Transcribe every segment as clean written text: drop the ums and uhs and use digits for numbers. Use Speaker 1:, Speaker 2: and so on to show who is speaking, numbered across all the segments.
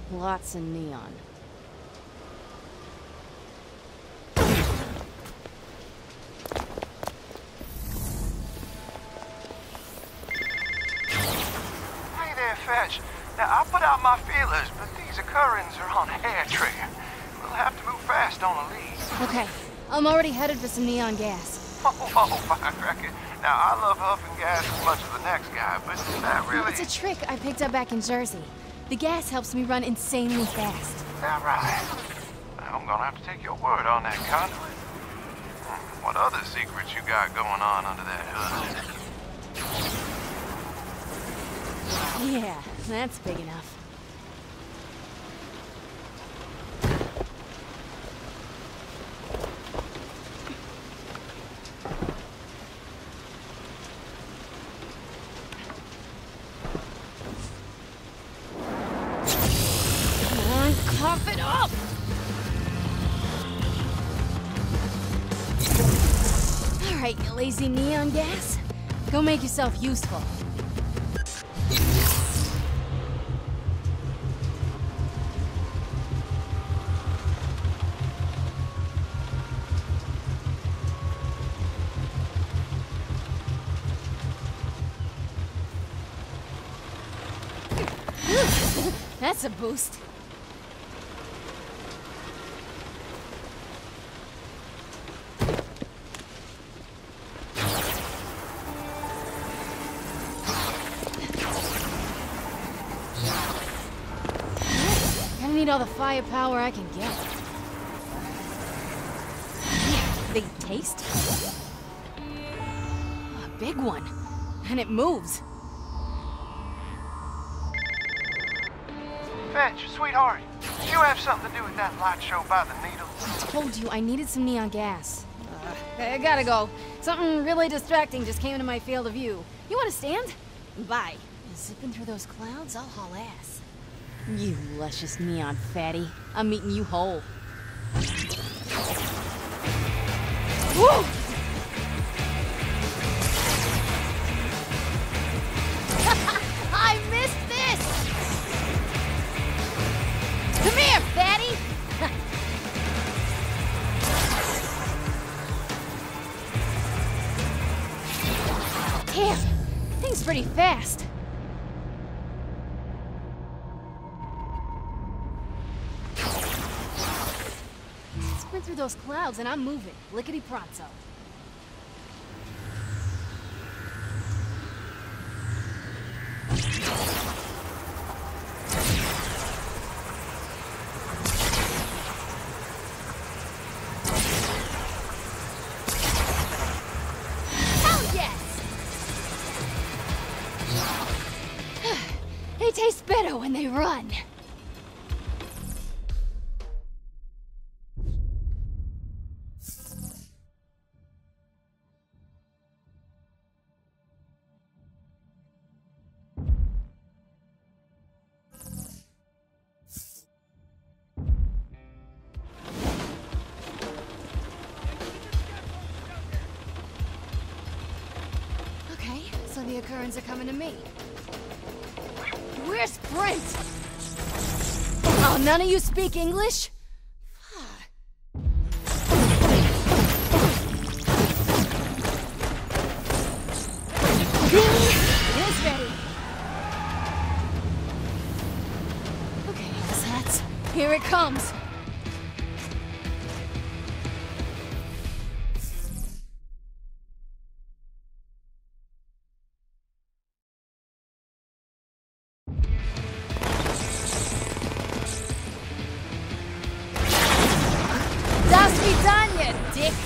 Speaker 1: Lots of neon.
Speaker 2: Hey there, Fetch. Now, I put out my feelers, but these occurrences are on a hair trigger. We'll have to move fast on a lead.
Speaker 1: Okay, I'm already headed for some neon gas.
Speaker 2: Oh, I reckon. Now, I love huffing gas as much as the next guy, but that really...
Speaker 1: It's a trick I picked up back in Jersey. The gas helps me run insanely fast.
Speaker 2: That right? I'm gonna have to take your word on that, Conduit. What other secrets you got going on under that hood?
Speaker 1: Yeah, that's big enough. Cough it up! Alright, you lazy neon gas. Go make yourself useful. That's a boost. I need all the firepower I can get. They taste? A big one. And it moves.
Speaker 2: Fetch, sweetheart, did you have something to do with that light show by the needle?
Speaker 1: I told you I needed some neon gas. I gotta go. Something really distracting just came into my field of view. You wanna stand? Bye. Zipping through those clouds, I'll haul ass. You luscious neon fatty. I'm eating you whole. Woo! I missed this! Come here, fatty! Damn, thing's pretty fast. Sprint through those clouds and I'm moving, lickety-pronto. They taste better when they run. Okay, so the occurrence are coming to me. Where's Brent? Oh, none of you speak English? It is ready. Okay, asshats. Here it comes. Das Vidania, dicks!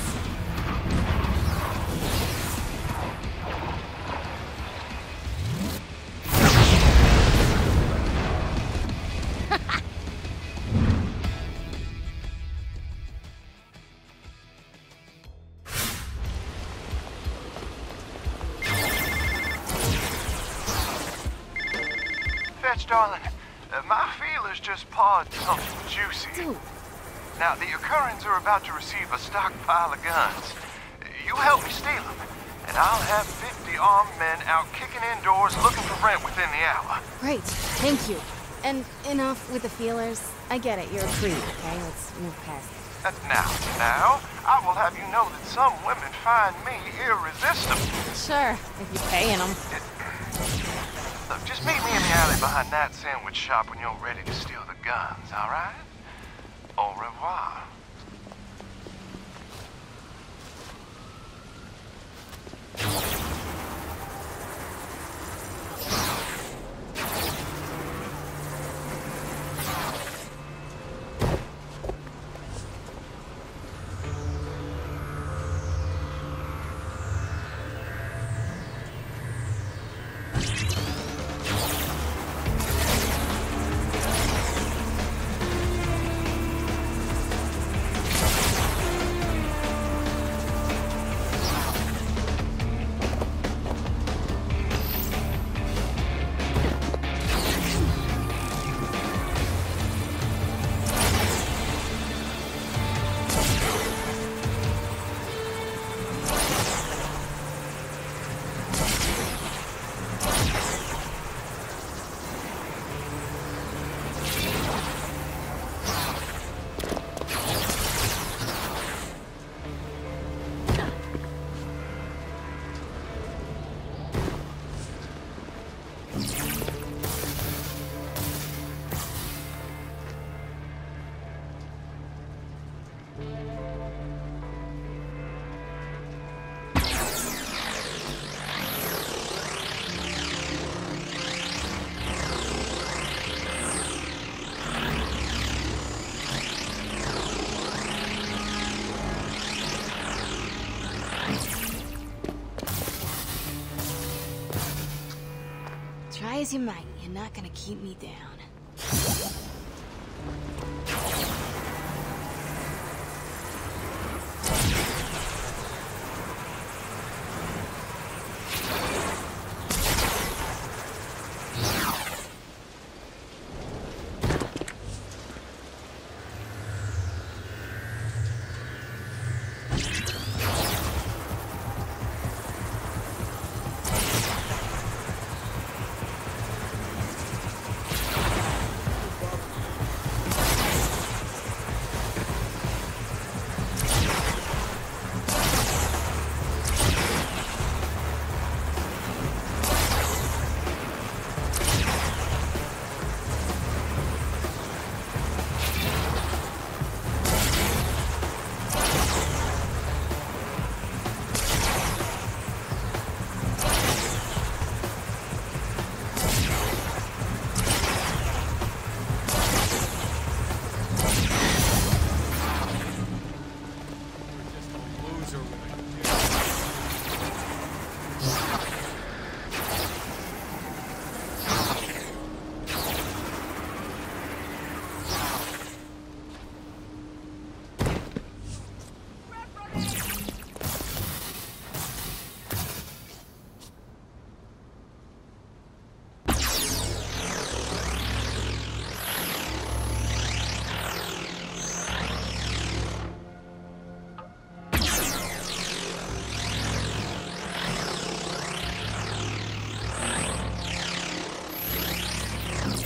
Speaker 2: Fetch, darling, my feelers just pawed something juicy.
Speaker 1: Dude.
Speaker 2: Now, the occurrence are about to receive a stockpile of guns. You help me steal them, and I'll have 50 armed men out kicking in doors looking for Brent within the hour.
Speaker 1: Great, thank you. And enough with the feelers. I get it, you're a creep, okay? Let's move past it.
Speaker 2: Now, I will have you know that some women find me irresistible.
Speaker 1: Sure, if you're paying them.
Speaker 2: Look, just meet me in the alley behind that sandwich shop when you're ready to steal the guns, all right? Au revoir.
Speaker 1: Try as you might, you're not gonna keep me down.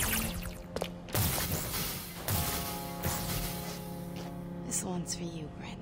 Speaker 1: This one's for you, Brent.